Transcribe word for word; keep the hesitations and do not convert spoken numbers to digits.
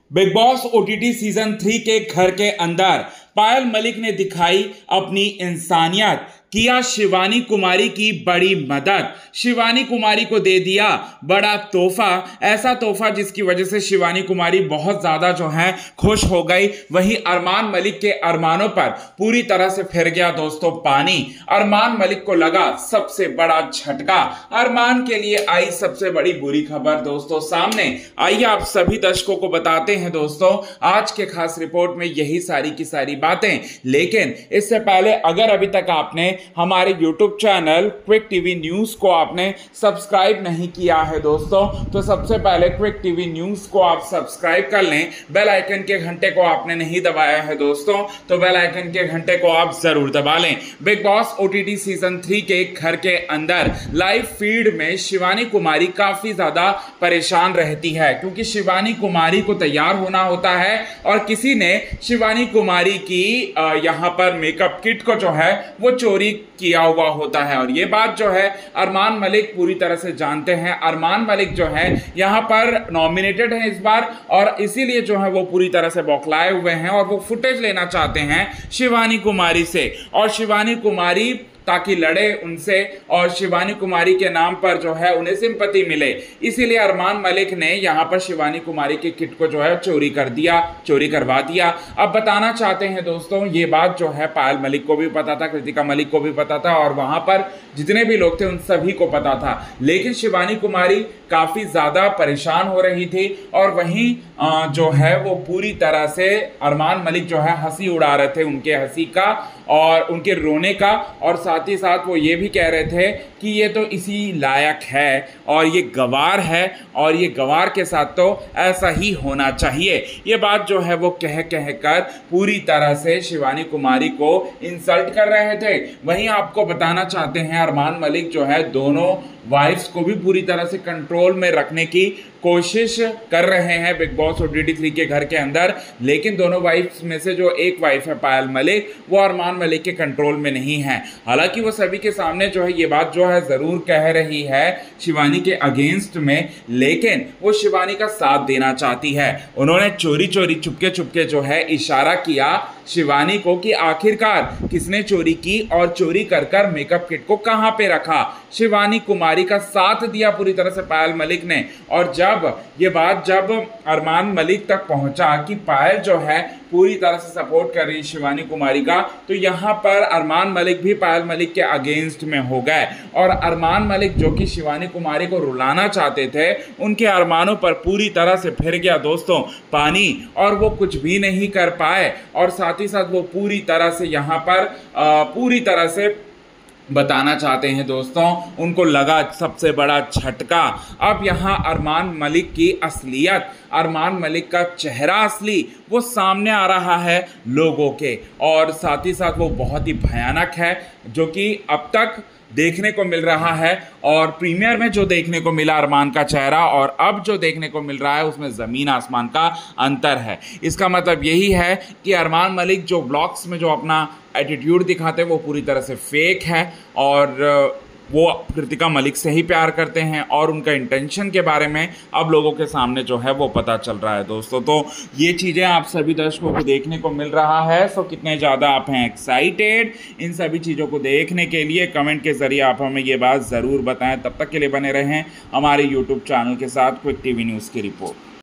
Big Boss OTT season three के घर के अंदर पायल मलिक ने दिखाई अपनी इंसानियत, किया शिवानी कुमारी की बड़ी मदद, शिवानी कुमारी को दे दिया बड़ा तोहफा, ऐसा तोहफा जिसकी वजह से शिवानी कुमारी बहुत ज्यादा जो है खुश हो गई। वहीं अरमान मलिक के अरमानों पर पूरी तरह से फिर गया दोस्तों पानी। अरमान मलिक को लगा सबसे बड़ा झटका, अरमान के लिए आई सबसे बड़ी बुरी खबर दोस्तों सामने। आइए आप सभी दर्शकों को बताते हैं दोस्तों आज के खास रिपोर्ट में यही सारी की सारी बातें। लेकिन इससे पहले अगर अभी तक आपने हमारे YouTube channel quick TV news को आपने सब्सक्राइब नहीं किया है दोस्तों, तो सबसे पहले क्विक टीवी न्यूज को आप सब्सक्राइब कर लें। बेल आइकन के घंटे को आपने नहीं दबाया है दोस्तों, तो बेल आइकन के घंटे को आप जरूर दबा लें। Bigg Boss OTT season three के घर के अंदर लाइव फीड में शिवानी कुमारी काफी ज्यादा परेशान रहती है, क्योंकि शिवानी कुमारी को तैयार होना होता है और किसी ने शिवानी कुमारी की यहां पर मेकअप किट को जो है वो चोरी किया हुआ होता है। और ये बात जो है अरमान मलिक पूरी तरह से जानते हैं। अरमान मलिक जो है यहां पर नॉमिनेटेड है इस बार, और इसीलिए जो है वो पूरी तरह से बौखलाए हुए हैं और वो फुटेज लेना चाहते हैं शिवानी कुमारी से, और शिवानी कुमारी ताकि लड़े उनसे और शिवानी कुमारी के नाम पर जो है उन्हें सिंपैथी मिले। इसीलिए अरमान मलिक ने यहां पर शिवानी कुमारी के किट को जो है चोरी कर दिया, चोरी करवा दिया। अब बताना चाहते हैं दोस्तों ये बात जो है पायल मलिक को भी पता था, कृतिका मलिक को भी पता था, और वहां पर जितने भी लोग थे उन सभी को पता था। लेकिन शिवानी कुमारी काफी ज्यादा परेशान हो रही थी, और वहीं जो है वो पूरी तरह से अरमान मलिक जो है हंसी उड़ा रहे थे उनके हंसी का और उनके रोने का, और साथ ही साथ वो ये भी कह रहे थे कि ये तो इसी लायक है और ये गवार है और ये गवार के साथ तो ऐसा ही होना चाहिए। ये बात जो है वो कह कह कर पूरी तरह से शिवानी कुमारी को इंसल्ट कर रहे थे। वहीं आपको बताना चाहते हैं अरमान मलिक जो है दोनों वाइफ्स को भी पूरी तरह से कंट्रोल में रखने की कोशिश कर रहे हैं बिग बॉस ओटीटी थ्री के घर के अंदर। लेकिन दोनों वाइफ्स में से जो एक वाइफ है पायल मलिक, वो अरमान मलिक के कंट्रोल में नहीं है। हालांकि वो सभी के सामने जो है ये बात जो है जरूर कह रही है शिवानी के अगेंस्ट में, लेकिन वो शिवानी का साथ देना चाहती है। उन्होंने चोरी चोरी चुपके चुपके जो है इशारा किया शिवानी को कि आखिरकार किसने चोरी की और चोरी कर कर मेकअप किट को कहां पे रखा। शिवानी कुमारी का साथ दिया पूरी तरह से पायल मलिक ने। और जब ये बात जब अरमान मलिक तक पहुंचा कि पायल जो है पूरी तरह से सपोर्ट कर रही शिवानी कुमारी का, तो यहां पर अरमान मलिक भी पायल मलिक के अगेंस्ट में हो गए। और अरमान मलिक जो कि शिवानी कुमारी को रुलाना चाहते थे, उनके अरमानों पर पूरी तरह से फिर गया दोस्तों पानी, और वो कुछ भी नहीं कर पाए। और साथ ही साथ वो पूरी तरह से यहां पर पूरी तरह से बताना चाहते हैं दोस्तों उनको लगा सबसे बड़ा झटका। अब यहाँ अरमान मलिक की असलियत, अरमान मलिक का चेहरा असली वो सामने आ रहा है लोगों के, और साथ ही साथ वो बहुत ही भयानक है जो कि अब तक देखने को मिल रहा है। और प्रीमियर में जो देखने को मिला अरमान का चेहरा और अब जो देखने को मिल रहा है उसमें ज़मीन आसमान का अंतर है। इसका मतलब यही है कि अरमान मलिक जो ब्लॉग्स में जो अपना एटीट्यूड दिखाते हैं वो पूरी तरह से फेक है, और वो कृतिका मलिक से ही प्यार करते हैं, और उनका इंटेंशन के बारे में अब लोगों के सामने जो है वो पता चल रहा है दोस्तों। तो ये चीज़ें आप सभी दर्शकों को देखने को मिल रहा है। सो कितने ज़्यादा आप हैं एक्साइटेड इन सभी चीज़ों को देखने के लिए, कमेंट के ज़रिए आप हमें ये बात ज़रूर बताएं। तब तक के लिए बने रहें हमारे यूट्यूब चैनल के साथ क्विक टीवी न्यूज़ की रिपोर्ट।